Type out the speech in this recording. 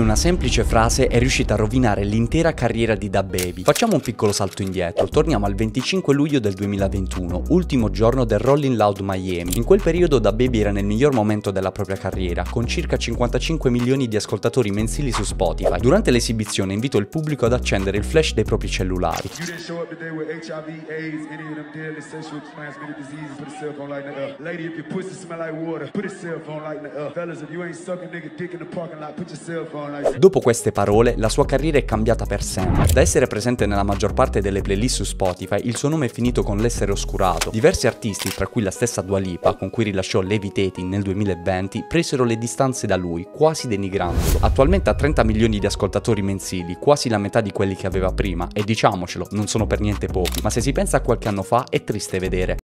come una semplice frase è riuscita a rovinare l'intera carriera di DaBaby. Facciamo un piccolo salto indietro, torniamo al 25 luglio del 2021, ultimo giorno del Rolling Loud Miami. In quel periodo DaBaby era nel miglior momento della propria carriera, con circa 55 milioni di ascoltatori mensili su Spotify. Durante l'esibizione invito il pubblico ad accendere il flash dei propri cellulari. Dopo queste parole, la sua carriera è cambiata per sempre. Da essere presente nella maggior parte delle playlist su Spotify, il suo nome è finito con l'essere oscurato. Diversi artisti, tra cui la stessa Dua Lipa, con cui rilasciò Levitating nel 2020, presero le distanze da lui, quasi denigrandolo. Attualmente ha 30 milioni di ascoltatori mensili, quasi la metà di quelli che aveva prima, e diciamocelo, non sono per niente pochi, ma se si pensa a qualche anno fa è triste vedere